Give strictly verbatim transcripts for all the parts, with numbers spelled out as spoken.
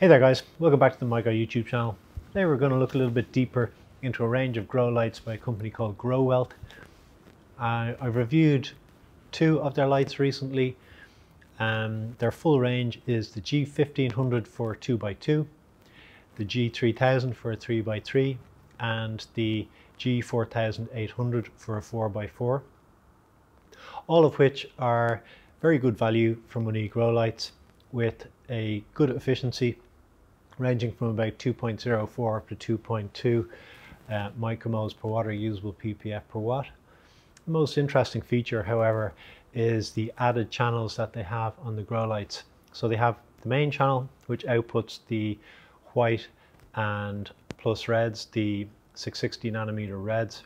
Hey there guys, welcome back to the MyGuy YouTube channel. Today we're going to look a little bit deeper into a range of grow lights by a company called Growealth. Uh, I've reviewed two of their lights recently. Um, their full range is the G fifteen hundred for a two by two, the G three thousand for a three by three, and the G four thousand eight hundred for a four by four. All of which are very good value for money grow lights with a good efficiency ranging from about two point zero four up to two point two uh, micromoles per watt or usable P P F per watt. The most interesting feature, however, is the added channels that they have on the grow lights. So they have the main channel, which outputs the white and plus reds, the six sixty nanometer reds,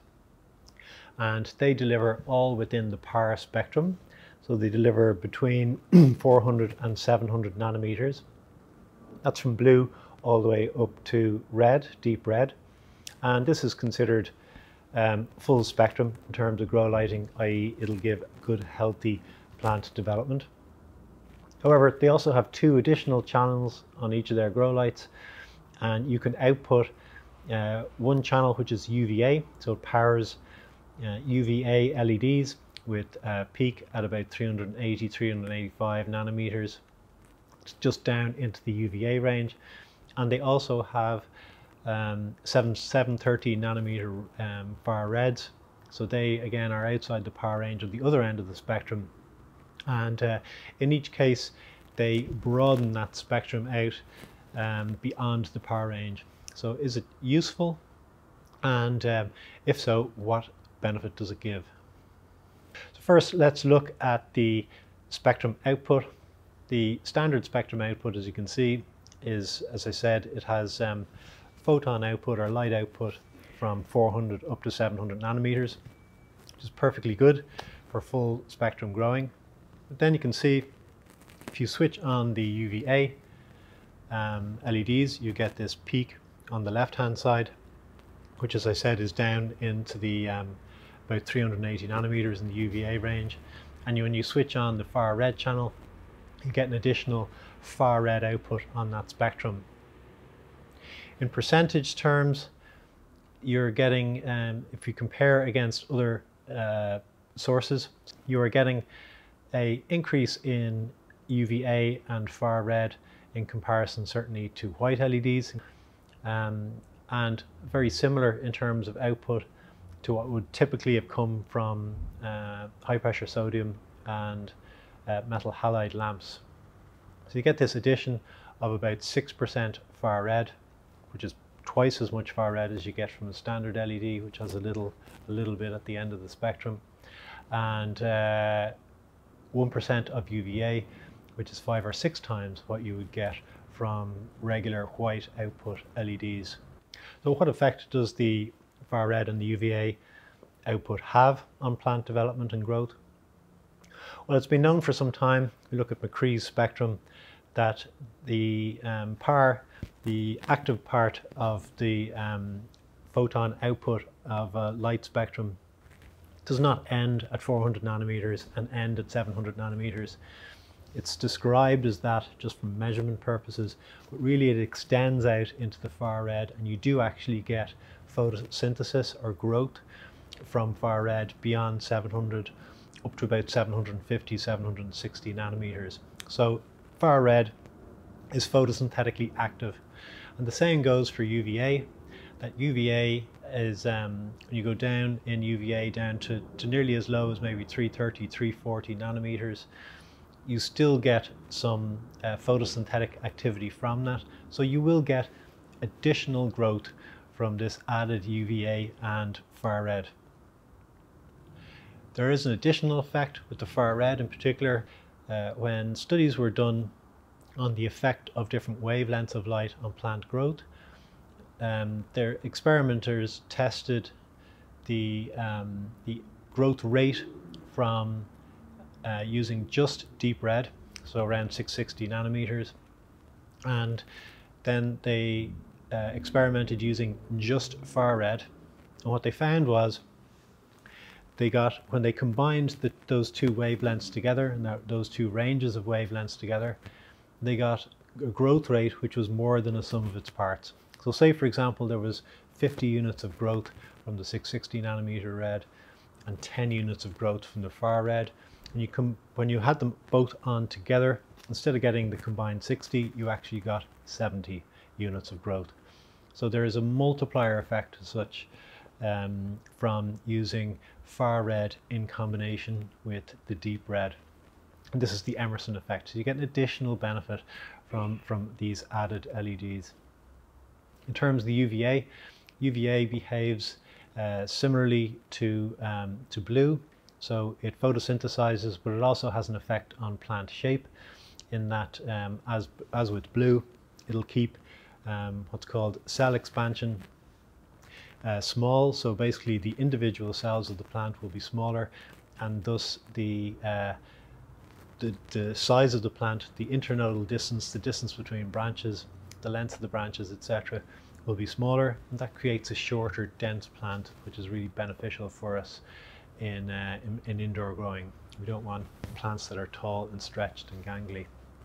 and they deliver all within the power spectrum. So they deliver between four hundred and seven hundred nanometers. That's from blue all the way up to red, deep red. And this is considered um, full spectrum in terms of grow lighting, that is it'll give good healthy plant development. However, they also have two additional channels on each of their grow lights, and you can output uh, one channel which is U V A, so it powers uh, U V A L E Ds with a peak at about three hundred eighty, three hundred eighty-five nanometers. It's just down into the U V A range. And they also have um, seven thirty nanometer um, far reds. So they again are outside the power range of the other end of the spectrum. And uh, in each case, they broaden that spectrum out um, beyond the power range. So is it useful? And um, if so, what benefit does it give? So first, let's look at the spectrum output. The standard spectrum output, as you can see, is, as I said, it has um, photon output or light output from four hundred up to seven hundred nanometers, which is perfectly good for full spectrum growing. But then you can see if you switch on the U V A um, L E Ds, you get this peak on the left hand side, which, as I said, is down into the um, about three hundred eighty nanometers in the U V A range. And when you switch on the far red channel, you get an additional far red output on that spectrum. In percentage terms, you're getting, um, if you compare against other uh, sources, you are getting a increase in U V A and far red in comparison certainly to white L E Ds, um, and very similar in terms of output to what would typically have come from uh, high pressure sodium and uh, metal halide lamps. So you get this addition of about six percent far red, which is twice as much far red as you get from a standard L E D, which has a little, a little bit at the end of the spectrum, and uh, one percent of U V A, which is five or six times what you would get from regular white output L E Ds. So what effect does the far red and the U V A output have on plant development and growth? Well, it's been known for some time, we look at McCree's spectrum, that the um, power, the active part of the um, photon output of a light spectrum does not end at four hundred nanometers and end at seven hundred nanometers. It's described as that just for measurement purposes, but really it extends out into the far red, and you do actually get photosynthesis or growth from far red beyond seven hundred up to about seven hundred fifty, seven hundred sixty nanometers. So far red is photosynthetically active, and the same goes for U V A. That U V A is, um, when you go down in U V A down to, to nearly as low as maybe three thirty, three forty nanometers, you still get some uh, photosynthetic activity from that. So you will get additional growth from this added U V A and far red. There is an additional effect with the far red in particular. Uh, when studies were done on the effect of different wavelengths of light on plant growth, um, their experimenters tested the, um, the growth rate from uh, using just deep red, so around six sixty nanometers, and then they uh, experimented using just far red, and what they found was they got, when they combined the, those two wavelengths together, and that, those two ranges of wavelengths together, they got a growth rate which was more than a sum of its parts. So say for example there was fifty units of growth from the six sixty nanometer red and ten units of growth from the far red, and you come when you had them both on together, instead of getting the combined sixty, you actually got seventy units of growth. So there is a multiplier effect as such um, from using far red in combination with the deep red. And this is the Emerson effect. So you get an additional benefit from, from these added L E Ds. In terms of the U V A, U V A behaves uh, similarly to, um, to blue. So it photosynthesizes, but it also has an effect on plant shape in that, um, as, as with blue, it'll keep um, what's called cell expansion uh, small. So basically the individual cells of the plant will be smaller, and thus the, uh, the, the size of the plant, the internodal distance, the distance between branches, the length of the branches, et cetera, will be smaller, and that creates a shorter, dense plant, which is really beneficial for us in, uh, in, in indoor growing. We don't want plants that are tall and stretched and gangly.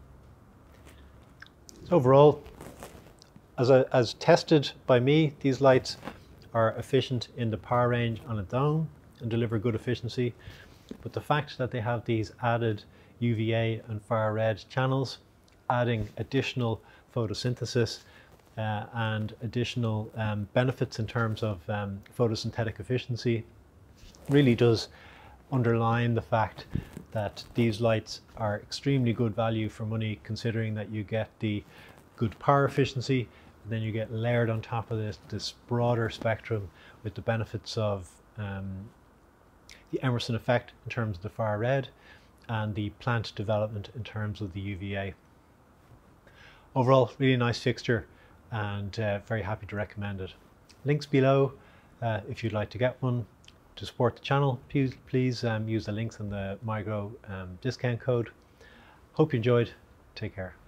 So overall, as, a, as tested by me, these lights are efficient in the power range on its own and deliver good efficiency. But the fact that they have these added U V A and far red channels, adding additional photosynthesis uh, and additional um, benefits in terms of um, photosynthetic efficiency, really does underline the fact that these lights are extremely good value for money, considering that you get the good power efficiency, and then you get layered on top of this this broader spectrum with the benefits of um, the Emerson effect in terms of the far red and the plant development in terms of the U V A. Overall, really nice fixture, and uh, very happy to recommend it. Links below uh, if you'd like to get one. To support the channel, please, please um, use the links in the MyGrow um, discount code. Hope you enjoyed. Take care.